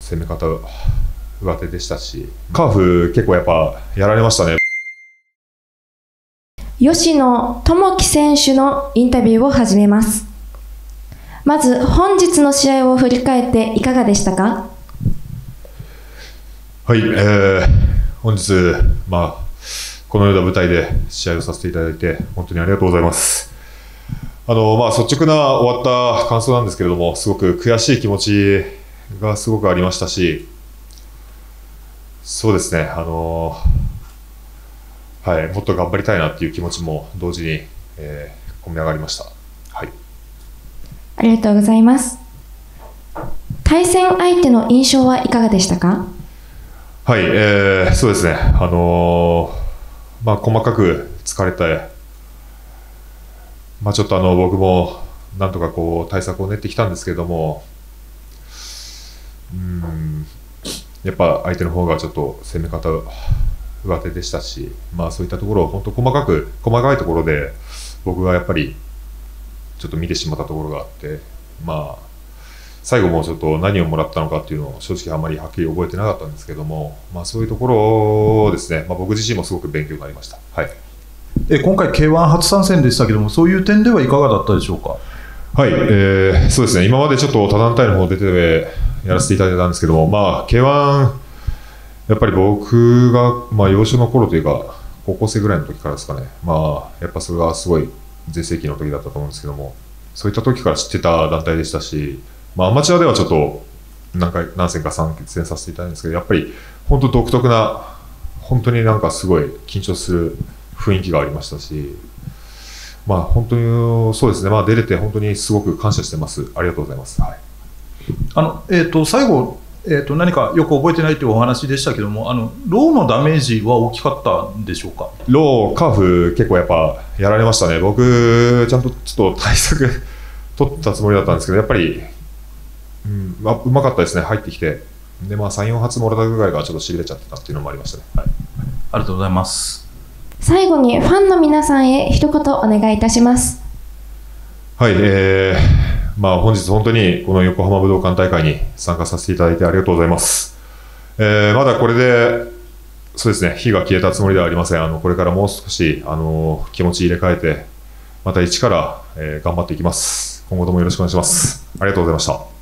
攻め方、上手でしたし、カーフ結構やっぱやられましたね。 吉野智樹選手のインタビューを始めます。まず本日の試合を振り返っていかがでしたか？ はい、本日、このような舞台で試合をさせていただいて本当にありがとうございます。率直な終わった感想なんですけれども、すごく悔しい気持ちがすごくありましたし、そうですね、もっと頑張りたいなっていう気持ちも同時に、込み上がりました。はい。 ありがとうございます。対戦相手の印象はいかがでしたか？ はい、そうですね、細かく疲れて、ちょっと僕もなんとか対策を練ってきたんですけれども、やっぱ相手の方がちょっと攻め方上手でしたし、そういったところを本当細かいところで僕がやっぱりちょっと見てしまったところがあって、最後もちょっと何をもらったのかっていうのを正直あまりはっきり覚えてなかったんですけども、そういうところをですね、僕自身もすごく勉強になりました。はい。 今回 K1 初参戦でしたけども、そういう点ではいかがだったでしょうか？ はい、そうですね、今までちょっと他団体の方出てやらせていただいたんですけども、K1、やっぱり僕が、幼少の頃というか、高校生ぐらいの時からですかね、やっぱそれがすごい全盛期の時だったと思うんですけども、そういった時から知ってた団体でしたし、アマチュアではちょっと何戦か参戦させていただいたんですけど、やっぱり本当独特な、本当にすごい緊張する雰囲気がありましたし、本当にそうですね、出れて本当にすごく感謝してます。ありがとうございます。はい、 最後、何かよく覚えてないというお話でしたけども、ローのダメージは大きかったんでしょうか？ ロー、カーフ結構やっぱやられましたね。僕ちゃんとちょっと対策取ったつもりだったんですけど、やっぱりうまかったですね。入ってきてで、3、4発もらったぐらいがちょっとしびれちゃってたっていうのもありましたね。はい、 ありがとうございます。 最後にファンの皆さんへ一言お願いいたします。 はい、本日本当にこの横浜武道館大会に参加させていただいてありがとうございます。まだこれでそうですね、火が消えたつもりではありません。これからもう少し気持ち入れ替えてまた一から、頑張っていきます。今後ともよろしくお願いします。ありがとうございました。